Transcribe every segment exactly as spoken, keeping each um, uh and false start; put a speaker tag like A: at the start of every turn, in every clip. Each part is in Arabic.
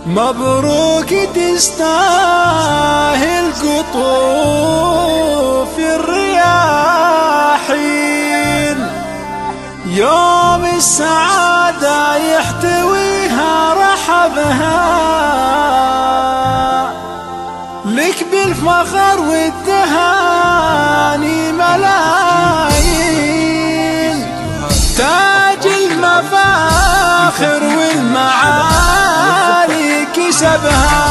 A: مبروك تستاهل قطوف الرياحين، يوم السعادة يحتويها رحبها، لك بالفخر والتهاني ملايين، تاج المفاخر والمعالي كسبها.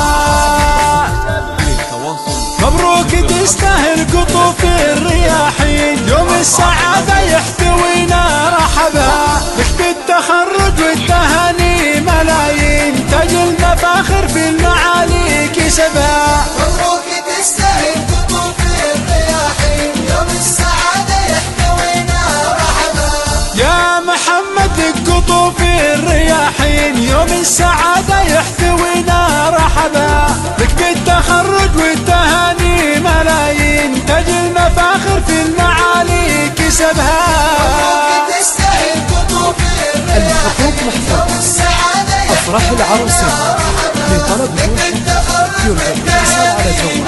A: مبروك تستاهل قطوف الرياحين، يوم السعادة يحتوينا رحبها، لك بالتخرج والتهاني ملايين، تاج المفاخر في المعالي كسبها.
B: مبروك تستاهل قطوف الرياحين، يوم السعادة يحتوينا رحبها.
A: يا محمد لك قطوف الرياحين، يوم السعادة يحتوينا رحبها، لك بالتخرج والتهاني ملايين، تاج المفاخر في المعالي كسبها.
B: مبروك تستاهل قطوف الرياحين، يوم السعادة
C: أفراح العروسين لطلب التخرج يرجى على جوال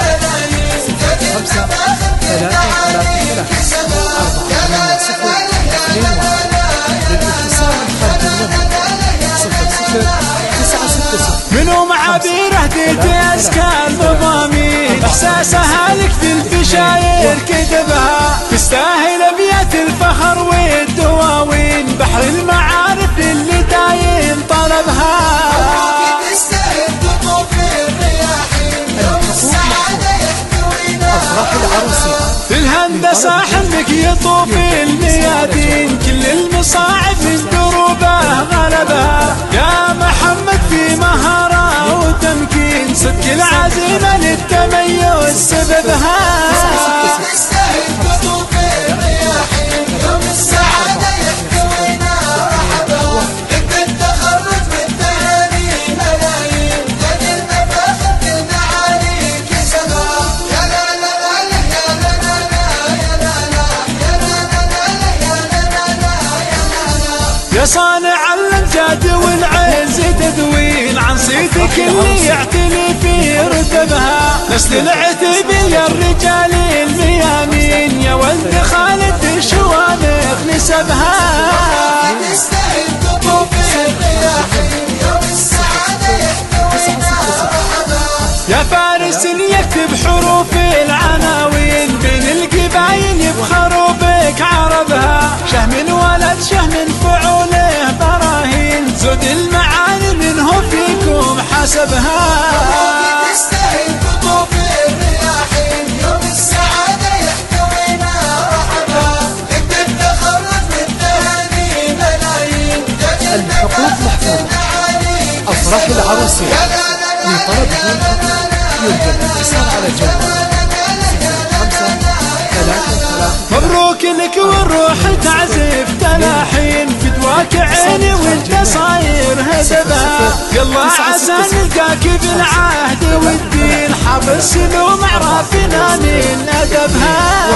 C: خمسة ثلاثة ثلاثة ثلاثة أربعة صفر اثنين واحد، للاتصال خارج المملكة صفر صفر تسعة ستة صفر.
A: منهم عبير هديت أزكى المضامين، إحساسها لك في البشاير كتبها، تستاهل أبيات الفخر والدواوين، بحر المعارف اللي دايم طلبها.
B: مبروك تستاهل قطوف الرياحين، يوم السعادة يحتوينا
C: أفراح العروسين
A: في الهندسة حلمك يطوف الميادين، كل المصاعب من دروبه غلبها، يا محمد في مهارة وتمكين، صدق العزيمة للتميز سببها.
B: تستاهل قطوف الرياحين، يوم السعادة يحتوينا رحبها، لك بالتخرج والتهاني ملايين، تاج المفاخر في المعالي كسبها. يا لا لا لا يا لا لا لا يا لا لا يا لا لا لا يا لا لا لا يا لا لا.
A: يا صانع الامجاد والعز تدوين، عن صيتك اللي يعتني في رتبها، نسل العتبية الرجال الميامين، يا ولد خالد الشوامخ نسبها.
B: تستاهل قطوف الرياحين، يوم السعادة يحتوينا رحبها.
A: يا فارس يكتب حروف العناوين، بين القبايل يفخروا بك عربها، شهم ولد شهم فعوله براهين، زود المعاني منه فيكم حسبها.
B: تستاهل قطوف الرياحين، يوم السعادة يحتوينا رحبها، لك بالتخرج والتهاني ملايين، تاج
C: الحقوق محفوظة. أفراح العروسين لطلب الغرفة يرجى الاتصال على جوال خمسة ثلاثة ثلاثة.
A: مبروك لك والروح تعزف تلاحين، فدواك عيني وانت صاير هدبها، يلا عسى نلقاك بالعهد والدين، حافظ سلوم عرافنا من أدبها.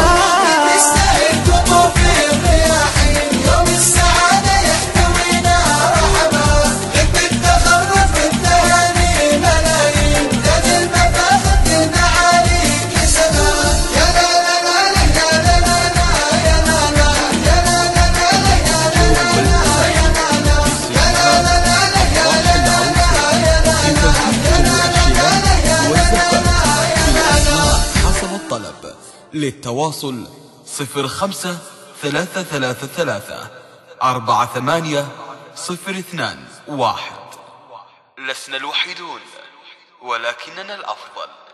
B: تستاهل قطوف الرياحين، يوم السعادة يحتوينا رحبها، لك بالتخرج والتهاني ملايين، تاج المفاخر في المعالي كسبها. يا لا لا لا يا لا لا لا يا لا لا يا لا لا لا يا لا لا يا لا لا يا لا لا لا يا لا لا يا لا لا.
D: حسب الطلب للتواصل صفر خمسة ثلاثة ثلاثة ثلاثة أربعة ثمانية صفر اثنان واحد. لسنا الوحيدون ولكننا الأفضل.